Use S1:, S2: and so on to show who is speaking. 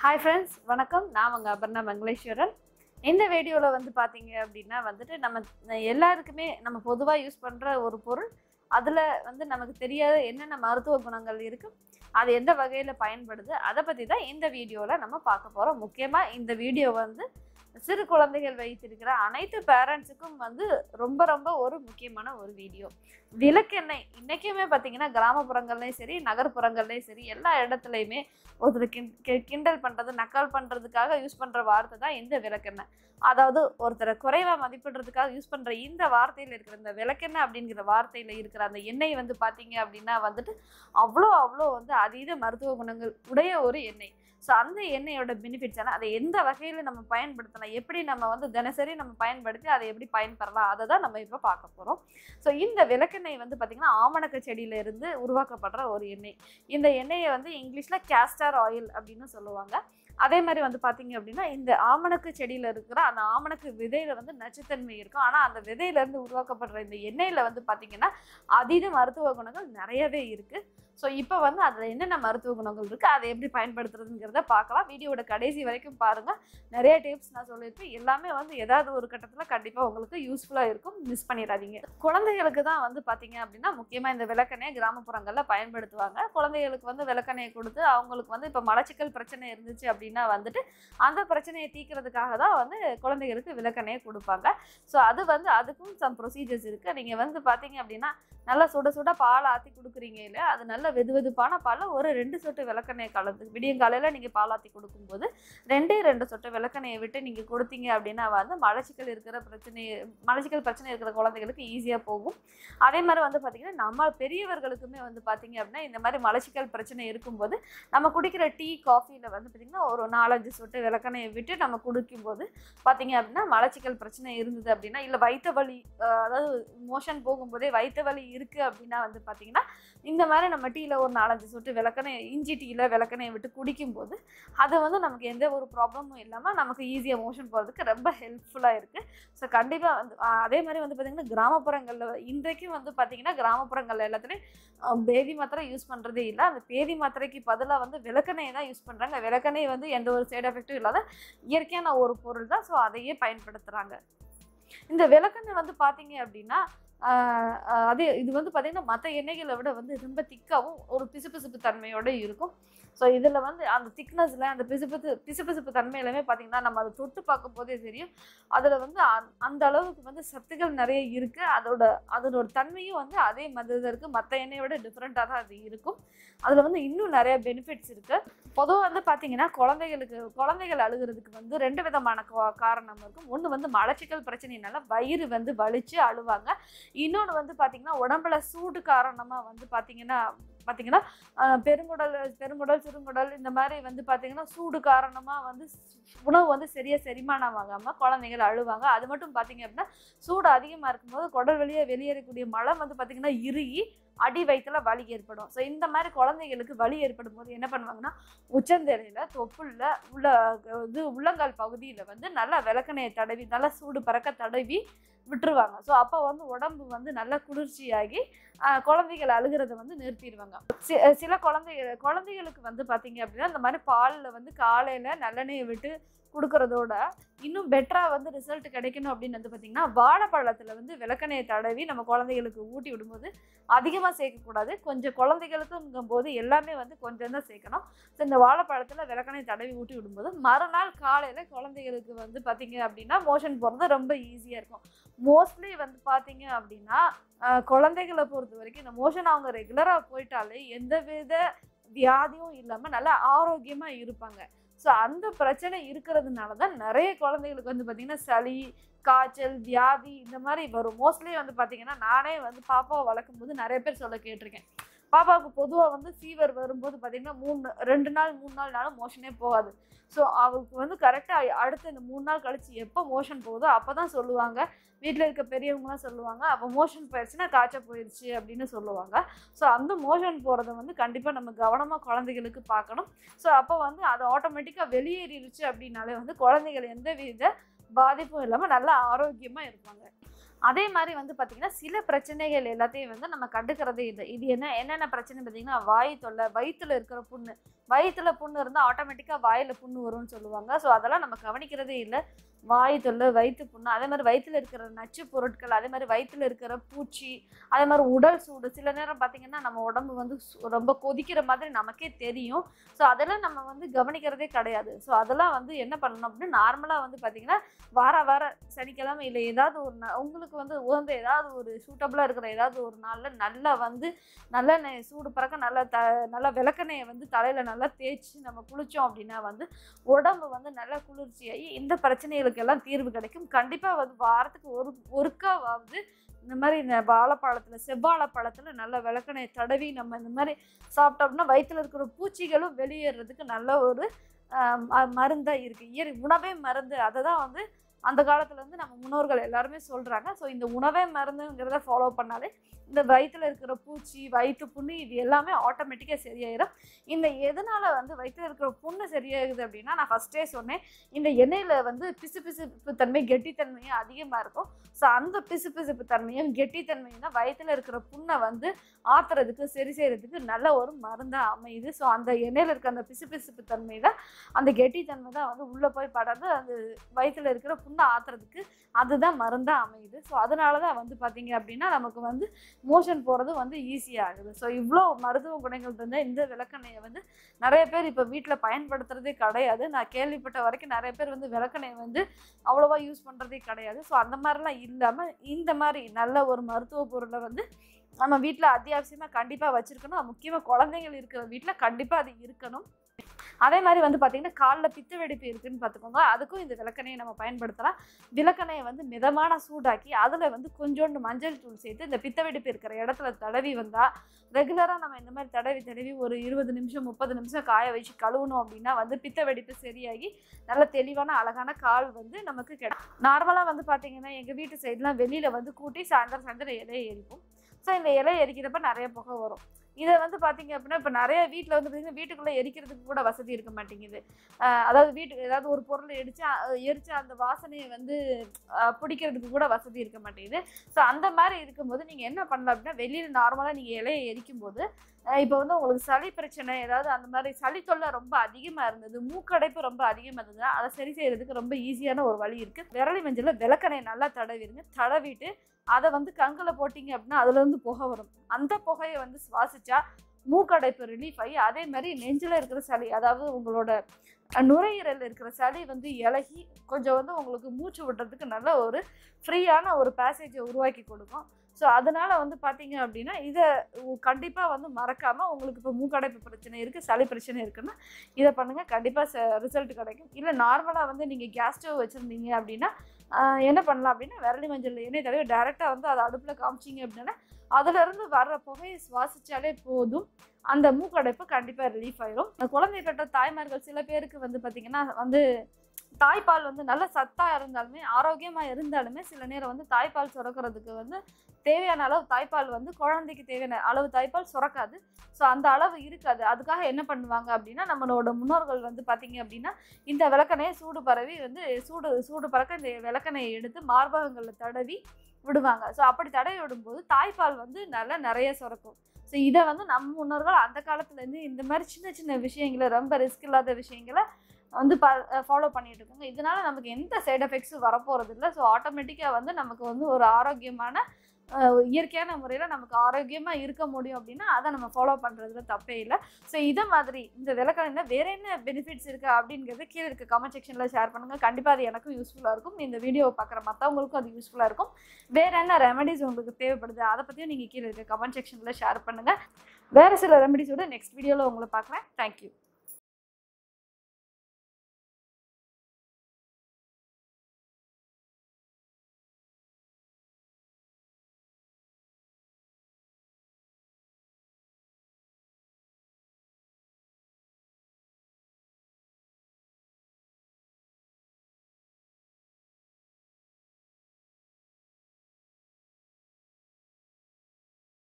S1: Hi friends, வணக்கம். நான் உங்க அபர்ணா மங்களேஸ்வரன். இந்த வீடியோல வந்து பாத்தீங்க அப்படின்னா வந்துட்டு நம்ம எல்லாருக்குமே நம்ம பொதுவா யூஸ் பண்ற ஒரு பொருள். அதுல வந்து நமக்கு தெரியாத என்னென்ன மருத்துவ குணங்கள் இருக்கு, அது எந்த வகையில பயன்படுது, அத பத்தி தான் இந்த வீடியோல நம்ம பார்க்க போறோம். முக்கியமா இந்த வீடியோ வந்து சிறு குழந்தைகள் வைத்திருக்கிற அனைத்து பேரண்ட்ஸுக்கும் வந்து ரொம்ப ரொம்ப ஒரு முக்கியமான ஒரு வீடியோ. விளக்கெண்ணெய் இன்னைக்குமே பார்த்தீங்கன்னா கிராமப்புறங்கள்லையும் சரி, நகர்ப்புறங்கள்லையும் சரி, எல்லா இடத்துலையுமே ஒருத்தர் கிண்டல் பண்றது, நக்கல் பண்றதுக்காக யூஸ் பண்ற வார்த்தை தான் இந்த விளக்கெண்ணெய். அதாவது ஒருத்தரை குறைவா மதிப்பிடுறதுக்காக யூஸ் பண்ற இந்த வார்த்தையில இருக்கிற இந்த விளக்கெண்ணெய் அப்படிங்கிற வார்த்தையில இருக்கிற அந்த எண்ணெய் வந்து பார்த்தீங்க அப்படின்னா வந்துட்டு அவ்வளோ வந்து அதீத மருத்துவ குணங்கள் உடைய ஒரு எண்ணெய். ஸோ அந்த எண்ணெயோட பெனிஃபிட்ஸ் ஆனால் அதை எந்த வகையில் நம்ம பயன்படுத்தலாம், எப்படி நம்ம வந்து தினசரி நம்ம பயன்படுத்தி அதை எப்படி பயன்பெறலாம், அதை தான் நம்ம இப்போ பார்க்க போகிறோம். ஸோ இந்த விளக்கெண்ணெய் வந்து பார்த்திங்கன்னா ஆமணக்கு செடியிலேருந்து உருவாக்கப்படுற ஒரு எண்ணெய். இந்த எண்ணெயை வந்து இங்கிலீஷில் கேஸ்டர் ஆயில் அப்படின்னு சொல்லுவாங்க. அதே மாதிரி வந்து பார்த்தீங்க அப்படின்னா இந்த ஆமணக்கு செடியில் இருக்கிற அந்த ஆமணக்கு விதையில வந்து நச்சுத்தன்மை இருக்கும். ஆனால் அந்த விதையிலேருந்து உருவாக்கப்படுற இந்த எண்ணெயில் வந்து பார்த்திங்கன்னா அதீத மருத்துவ குணங்கள் நிறையவே இருக்குது. ஸோ இப்போ வந்து அதில் என்னென்ன மருத்துவ குணங்கள் இருக்குது, அதை எப்படி பயன்படுத்துறதுங்கிறத பார்க்கலாம். வீடியோட கடைசி வரைக்கும் பாருங்கள். நிறைய டிப்ஸ் நான் சொல்லியிருக்கேன். எல்லாமே வந்து ஏதாவது ஒரு கட்டத்தில் கண்டிப்பாக உங்களுக்கு யூஸ்ஃபுல்லாக இருக்கும். மிஸ் பண்ணிடாதீங்க. குழந்தைகளுக்கு தான் வந்து பார்த்தீங்க அப்படின்னா முக்கியமாக இந்த விளக்கெண்ணெயை கிராமப்புறங்களில் பயன்படுத்துவாங்க. குழந்தைகளுக்கு வந்து விளக்கெண்ணெயை கொடுத்து அவங்களுக்கு வந்து இப்போ மலச்சிக்கல் பிரச்சனை இருந்துச்சு அப்படின்னா வந்துட்டு அந்த பிரச்சனையை தீர்க்கிறதுக்காக தான் வந்து குழந்தைகளுக்கு விளக்கெண்ணெயை கொடுப்பாங்க. ஸோ அது வந்து அதுக்கும் சம் ப்ரொசீஜர்ஸ் இருக்குது. நீங்கள் வந்து பார்த்தீங்க அப்படின்னா நல்லா சுட சுட பால் ஆற்றி கொடுக்குறீங்க இல்லையா, அது நல்ல வெது வெதுப்பான பாலில் ஒரு 2 சொட்டு விளக்கெண்ணெய் கலந்து விடியங்காலையில் நீங்கள் பால் ஆற்றி கொடுக்கும்போது 2 சொட்டு விளக்கெண்ணெயை விட்டு நீங்கள் கொடுத்தீங்க அப்படின்னா வந்து மலச்சிக்கல் பிரச்சனை இருக்கிற குழந்தைகளுக்கு ஈஸியாக போகும். அதே மாதிரி வந்து பார்த்திங்கன்னா நம்ம பெரியவர்களுக்குமே வந்து பார்த்திங்க அப்படின்னா இந்த மாதிரி மலச்சிக்கல் பிரச்சனை இருக்கும்போது நம்ம குடிக்கிற டீ காஃபியில் வந்து பார்த்திங்கன்னா ஒரு 4-5 சொட்டு விளக்கெண்ணெயை விட்டு நம்ம குடிக்கும்போது பார்த்திங்க அப்படின்னா மலச்சிக்கல் பிரச்சனை இருந்தது அப்படின்னா, இல்லை வயிற்று வலி, அதாவது மோஷன் போகும்போதே வயிற்று வலி இருக்குது அப்படின்னா வந்து பார்த்திங்கன்னா இந்த மாதிரி நம்ம டீயில் ஒரு 4-5 சொட்டு விளக்கெண்ணெய், இஞ்சி டீயில் விளக்கெண்ணெயை விட்டு குடிக்கும்போது அது வந்து நமக்கு எந்த ஒரு ப்ராப்ளமும் இல்லாமல் நமக்கு ஈஸியாக மோஷன் போகிறதுக்கு ரொம்ப ஹெல்ப்ஃபுல்லாக இருக்குது. ஸோ கண்டிப்பாக வந்து அதே மாதிரி வந்து பார்த்திங்கன்னா கிராமப்புறங்களில் இன்றைக்கும் வந்து பார்த்திங்கன்னா கிராமப்புறங்களில் எல்லாத்துலேயும் பேதி மாத்திரை யூஸ் பண்ணுறதே இல்லை. அந்த பேதி மாத்திரைக்கு பதிலாக வந்து விளக்கெண்ணெயை தான் யூஸ் பண்ணுறாங்க. விளக்கெண்ணெய் வந்து எந்த ஒரு சைடு எஃபெக்டும் இல்லாத இயற்கையான ஒரு பொருள் தான். ஸோ அதையே பயன்படுத்துகிறாங்க. இந்த விளக்கெண்ணெய் வந்து பார்த்தீங்க அப்படின்னா அது இது வந்து பார்த்திங்கன்னா மற்ற எண்ணெய்களை விட வந்து ரொம்ப திக்காகவும் ஒரு பிசுபிசுப்பு தன்மையோடு இருக்கும். ஸோ இதில் வந்து அந்த திக்னஸில் அந்த பிசுபிசுப்பு தன்மையிலுமே பார்த்திங்கன்னா நம்ம அதை தொட்டு பார்க்கும் போதே தெரியும். அதில் வந்து அந்த அளவுக்கு வந்து சத்துக்கள் நிறைய இருக்குது. அதோட தன்மையும் வந்து அதே மாதிரி தான் இருக்குது. மற்ற எண்ணெயை விட டிஃப்ரெண்ட்டாக தான் அது இருக்கும். அதில் வந்து இன்னும் நிறைய பெனிஃபிட்ஸ் இருக்குது. பொதுவாக வந்து பார்த்திங்கன்னா குழந்தைகள் அழுகிறதுக்கு வந்து 2 விதமான காரணம் இருக்கும். ஒன்று வந்து மலச்சிக்கல் பிரச்சனையினால வயிறு வந்து வலிச்சு அழுவாங்க. இன்னொன்று வந்து பார்த்திங்கன்னா உடம்புல சூடு காரணமாக வந்து பார்த்திங்கன்னா பெருங்குடல், சிறுங்குடல் இந்த மாதிரி வந்து பார்த்திங்கன்னா சூடு காரணமாக வந்து உணவு வந்து சரியாக செரிமானம் ஆகாமல் குழந்தைகள் அழுவாங்க. அது மட்டும் பார்த்திங்க அப்படின்னா சூடு அதிகமாக இருக்கும்போது குடல் வழியாக வெளியேறக்கூடிய மலம் வந்து பார்த்திங்கன்னா இறுகி அடி வயிற்றுல வலி ஏற்படும். ஸோ இந்த மாதிரி குழந்தைகளுக்கு வலி ஏற்படும் போது என்ன பண்ணுவாங்கன்னா உச்சந்தலையில் தொப்புளில் உள்ளங்கால் பகுதியில் வந்து நல்லா விளக்கெண்ணெயை தடவி நல்லா சூடு பறக்க தடவி விட்டுருவாங்க. ஸோ அப்போ வந்து உடம்பு வந்து நல்லா குளிர்ச்சியாகி குழந்தைகள் அழுகிறத வந்து நிறுத்திடுவாங்க. சில குழந்தைகளுக்கு வந்து பார்த்தீங்க அப்படின்னா இந்த மாதிரி பாலில் வந்து காலையில் நல்லெண்ணெயை விட்டு கொடுக்கறதோட இன்னும் பெட்டராக வந்து ரிசல்ட் கிடைக்கணும் அப்படின்னு வந்து பார்த்திங்கன்னா வாழைப்பழத்தில் வந்து விளக்கெண்ணெயை தடவி நம்ம குழந்தைகளுக்கு ஊட்டி விடும்போது அதிகமாக சேர்க்கக்கூடாது. கொஞ்சம் குழந்தைகளுக்குங்கும் போது எல்லாமே வந்து கொஞ்சம் தான் சேர்க்கணும். ஸோ இந்த வாழைப்பழத்தில் விளக்கெண்ணெய் தடவி ஊட்டி விடும்போது மறுநாள் காலையில் குழந்தைகளுக்கு வந்து பார்த்திங்க அப்படின்னா மோஷன் போகிறது ரொம்ப ஈஸியாக இருக்கும். மோஸ்ட்லி வந்து பார்த்திங்க அப்படின்னா குழந்தைகளை பொறுத்த வரைக்கும் இந்த மோஷன் அவங்க ரெகுலராக போயிட்டாலே எந்த வித வியாதியும் இல்லாமல் நல்லா ஆரோக்கியமாக இருப்பாங்க. ஸோ அந்த பிரச்சனை இருக்கிறதுனால தான் நிறைய குழந்தைகளுக்கு வந்து பார்த்திங்கன்னா சளி, காய்ச்சல், வியாதி இந்த மாதிரி வரும். மோஸ்ட்லி வந்து பார்த்திங்கன்னா நானே வந்து பாப்பாவை வளர்க்கும் போது நிறைய பேர் சொல்ல கேட்டிருக்கேன். பாப்பாவுக்கு பொதுவாக வந்து ஃபீவர் வரும்போது பார்த்திங்கன்னா 2 நாள் 3 நாள்னாலும் மோஷனே போகாது. ஸோ அவளுக்கு வந்து கரெக்டாக அடுத்த இந்த 3 நாள் கழித்து எப்போ மோஷன் போகுதோ அப்போ தான் சொல்லுவாங்க. வீட்டில் இருக்க பெரியவங்களாம் சொல்லுவாங்க, அப்போ மோஷன் போயிடுச்சுன்னா காய்ச்சல் போயிடுச்சு அப்படின்னு சொல்லுவாங்க. ஸோ அந்த மோஷன் போகிறத வந்து கண்டிப்பாக நம்ம கவனமாக குழந்தைகளுக்கு பார்க்கணும். ஸோ அப்போ வந்து அது ஆட்டோமேட்டிக்காக வெளியேறிடுச்சு அப்படின்னாலே வந்து குழந்தைகள் எந்த வித பாதிப்பும் இல்லாமல் நல்லா ஆரோக்கியமாக இருப்பாங்க. அதே மாதிரி வந்து பார்த்தீங்கன்னா சில பிரச்சனைகள் எல்லாத்தையும் வந்து நம்ம கண்டுக்கிறதே இல்லை. இது என்னென்ன பிரச்சனை பார்த்தீங்கன்னா வாய் தொல்லை, வயிற்றுல இருக்கிற புண்ணு. வயிற்றுல புண்ணு இருந்தால் ஆட்டோமேட்டிக்காக வாயில் புண்ணு வரும்னு சொல்லுவாங்க. ஸோ அதெல்லாம் நம்ம கவனிக்கிறதே இல்லை. வாய் தொல்லை, வயிற்று புண்ணு, அதே மாதிரி வயிற்றுல இருக்கிற நச்சு பொருட்கள், அதே மாதிரி வயிற்றுல இருக்கிற பூச்சி, அதே மாதிரி உடல் சூடு. சில நேரம் பார்த்திங்கன்னா நம்ம உடம்பு வந்து ரொம்ப கொதிக்கிற மாதிரி நமக்கே தெரியும். ஸோ அதெல்லாம் நம்ம வந்து கவனிக்கிறதே கிடையாது. ஸோ அதெல்லாம் வந்து என்ன பண்ணணும் அப்படின்னா, நார்மலாக வந்து பார்த்திங்கன்னா வார சனிக்கிழமை இல்லை ஏதாவது ஒரு உங்களுக்கு வந்து உகந்த ஏதாவது ஒரு சூட்டபுளாக இருக்கிற ஏதாவது ஒரு நாளில் நல்லா வந்து நல்லெண்ணெய் சூடு பறக்க நல்லா விளக்கெண்ணெயை வந்து தலையில் நல்லா தேய்ச்சி நம்ம குளித்தோம் அப்படின்னா வந்து உடம்பு வந்து நல்லா குளிர்ச்சியாகி இந்த பிரச்சனைகளுக்கெல்லாம் தீர்வு கிடைக்கும். கண்டிப்பாக வந்து வாரத்துக்கு ஒருக்காவது இந்த மாதிரி இந்த செவ்வாழைப்பழத்தில் நல்ல விளக்கெண்ணெயை தடவி நம்ம இந்த மாதிரி சாப்பிட்டோம்னா வயிற்றில் இருக்கிற பூச்சிகளும் வெளியேறதுக்கு நல்ல ஒரு மருந்தாக இருக்குது. உணவே மருந்து. அதை தான் வந்து அந்த காலத்தில் வந்து நம்ம முன்னோர்கள் எல்லாருமே சொல்கிறாங்க. ஸோ இந்த உணவே மருந்துங்கிறத ஃபாலோ பண்ணாலே இந்த வயிற்றில் இருக்கிற பூச்சி, வயிற்று புண்ணு இது எல்லாமே ஆட்டோமேட்டிக்காக சரியாயிடும். இந்த எதனால் வந்து வயிற்றில் இருக்கிற புண்ணு சரியாகுது அப்படின்னா, நான் ஃபஸ்ட்டே சொன்னேன், இந்த எண்ணெயில் வந்து பிசுபிசுப்பு தன்மை, கெட்டித்தன்மையும் அதிகமாக இருக்கும். ஸோ அந்த பிசுபிசுப்பு தன்மையும் கெட்டித்தன்மையும் தான் வயிற்றில் இருக்கிற புண்ணை வந்து ஆற்றுறதுக்கு சரி செய்கிறதுக்கு நல்ல ஒரு மருந்தாக அமையுது. ஸோ அந்த எண்ணெயில் இருக்க அந்த பிசுபிசுப்பு தன்மை தான், அந்த கெட்டித்தன்மை தான் வந்து உள்ளே போய் படர்ந்து அந்த வயிற்றில் இருக்கிற புண்ணை ஆற்றுறதுக்கு அதுதான் மருந்தாக அமையுது. ஸோ அதனால தான் வந்து பார்த்திங்க அப்படின்னா நமக்கு வந்து மோஷன் போகிறது வந்து ஈஸியாகுது. ஸோ இவ்வளோ மருத்துவ குணங்கள் இருந்தால் இந்த விளக்கெண்ணெயை வந்து நிறைய பேர் இப்போ வீட்டில் பயன்படுத்துகிறதே கிடையாது. நான் கேள்விப்பட்ட வரைக்கும் நிறைய பேர் வந்து விளக்கெண்ணெய் வந்து அவ்வளோவா யூஸ் பண்ணுறதே கிடையாது. ஸோ அந்த மாதிரிலாம் இல்லாமல் இந்த மாதிரி நல்ல ஒரு மருத்துவ பொருளை வந்து நம்ம வீட்டில் அத்தியாவசியமாக கண்டிப்பாக வச்சுருக்கணும். முக்கியமாக குழந்தைகள் இருக்கிற வீட்டில் கண்டிப்பாக அது இருக்கணும். அதே மாதிரி வந்து பார்த்திங்கன்னா காலில் பித்த வெடிப்பு இருக்குதுன்னு பார்த்துக்கோங்க, அதுக்கும் இந்த விளக்கெண்ணெயை நம்ம பயன்படுத்தலாம். விளக்கெண்ணெயை வந்து மிதமான சூடாக்கி அதில் வந்து கொஞ்சோண்டு மஞ்சள் தூள் சேர்த்து இந்த பித்த வெடிப்பு இருக்கிற இடத்துல தடவி வந்தால், ரெகுலராக நம்ம இந்த மாதிரி தடவி ஒரு 20 நிமிஷம் 30 நிமிஷம் காய வச்சு கழுவணும் அப்படின்னா வந்து பித்த வெடிப்பு சரியாகி நல்ல தெளிவான அழகான கால் வந்து நமக்கு கிடைக்கும். நார்மலாக வந்து பார்த்திங்கன்னா எங்கள் வீட்டு சைட்லாம் வெளியில் வந்து கூட்டி சாயந்தரம் இலையை எரிப்போம். ஸோ இந்த இலையை எரிக்கிறப்ப நிறைய புகை வரும். இதை வந்து பார்த்திங்க அப்படின்னா இப்போ நிறைய வீட்டில் வந்து பார்த்திங்கன்னா வீட்டுக்குள்ளே எரிக்கிறதுக்கு கூட வசதி இருக்க மாட்டேங்குது. அதாவது வீட்டுக்கு ஏதாவது ஒரு பொருளை எரிச்சா அந்த வாசனையை வந்து பிடிக்கிறதுக்கு கூட வசதி இருக்க மாட்டேங்குது. ஸோ அந்த மாதிரி இருக்கும்போது நீங்கள் என்ன பண்ணலாம் அப்படின்னா, வெளியில் நார்மலாக நீங்கள் இலையை எரிக்கும்போது இப்போ வந்து உங்களுக்கு சளி பிரச்சனை ஏதாவது அந்த மாதிரி சளி தொல்லை ரொம்ப அதிகமாக இருந்தது, மூக்கடைப்பு ரொம்ப அதிகமாக இருந்ததுன்னா அதை சரி செய்கிறதுக்கு ரொம்ப ஈஸியான ஒரு வழி இருக்குது. விரலி மஞ்சளில் விளக்கெண்ணெயை நல்லா தடவிடுங்க. தடவிட்டு அதை வந்து கங்கில் போட்டிங்க அப்படின்னா அதுலேருந்து புகை வரும். அந்த புகையை வந்து சுவாசிச்சா மூக்கடைப்பு ரிலீஃப் ஆகி அதே மாதிரி நெஞ்சில் இருக்கிற சளி, அதாவது உங்களோட நுரையீரல் இருக்கிற சளி வந்து இலகி கொஞ்சம் வந்து உங்களுக்கு மூச்சு விடுறதுக்கு நல்ல ஒரு ஃப்ரீயான ஒரு பேசேஜை உருவாக்கி கொடுக்கும். ஸோ அதனால் வந்து பார்த்திங்க அப்படின்னா இதை கண்டிப்பாக வந்து மறக்காமல், உங்களுக்கு இப்போ மூக்கடைப்பு பிரச்சனை இருக்குது, சளி பிரச்சனை இருக்குன்னா இதை பண்ணுங்கள், கண்டிப்பாக ரிசல்ட் கிடைக்கும். இல்லை நார்மலாக வந்து நீங்கள் கேஸ் ஸ்டவ் வச்சுருந்தீங்க அப்படின்னா என்ன பண்ணலாம் அப்படின்னா, விரலி மஞ்சள் எண்ணெய் தடவை டேரெக்டாக வந்து அதை அடுப்பில் காமிச்சிங்க அப்படின்னா அதிலிருந்து வர்ற புகையை சுவாசித்தாலே போதும், அந்த மூக்கடைப்பு கண்டிப்பாக ரிலீஃப் ஆயிடும். குழந்தை பெற்ற தாய்மார்கள் சில பேருக்கு வந்து பார்த்திங்கன்னா வந்து தாய்ப்பால் வந்து நல்ல சத்தாக இருந்தாலுமே ஆரோக்கியமாக இருந்தாலுமே சில நேரம் வந்து தாய்ப்பால் சுரக்கிறதுக்கு வந்து தேவையான அளவு தாய்ப்பால் வந்து குழந்தைக்கு தேவையான அளவு தாய்ப்பால் சுரக்காது. ஸோ அந்த அளவு இருக்காது. அதுக்காக என்ன பண்ணுவாங்க அப்படின்னா, நம்மளோட முன்னோர்கள் வந்து பார்த்திங்க அப்படின்னா இந்த விளக்கெண்ணெயை சூடு பறக்க இந்த விளக்கெண்ணெயை எடுத்து மார்பகங்களில் தடவி விடுவாங்க. ஸோ அப்படி தடவி விடும்போது தாய்ப்பால் வந்து நல்லா நிறைய சுரக்கும். ஸோ இதை வந்து நம்ம முன்னோர்கள் அந்த காலத்துலேருந்து இந்த மாதிரி சின்ன சின்ன விஷயங்களை, ரொம்ப ரிஸ்க் இல்லாத விஷயங்களை வந்து ஃபாலோ பண்ணிட்டு இருக்காங்க. இதனால் நமக்கு எந்த சைட் எஃபெக்ட்ஸும் வரப்போகிறது இல்லை. ஸோ ஆட்டோமேட்டிக்காக வந்து நமக்கு வந்து ஒரு ஆரோக்கியமான இயற்கையான முறையில் நமக்கு ஆரோக்கியமாக இருக்க முடியும் அப்படின்னா அதை நம்ம ஃபாலோ பண்ணுறதுல தப்பே இல்லை. ஸோ இதை மாதிரி இந்த விளக்கெண்ணெய் வேறு என்ன பெனிஃபிட்ஸ் இருக்குது அப்படிங்கிறது கீழே இருக்க கமெண்ட் செக்ஷனில் ஷேர் பண்ணுங்கள். கண்டிப்பாக அது எனக்கும் யூஸ்ஃபுல்லாக இருக்கும், இந்த வீடியோவை பார்க்குற மற்றவங்களுக்கும் அது யூஸ்ஃபுல்லாக இருக்கும். வேறு என்ன ரெமெடிஸ் உங்களுக்கு தேவைப்படுது அதை பற்றியும் நீங்கள் கீழே இருக்க கமெண்ட் செக்ஷனில் ஷேர் பண்ணுங்கள். வேறு சில ரெமெடிஸோட நெக்ஸ்ட் வீடியோவில் உங்களை பார்க்குறேன். தேங்க்யூ.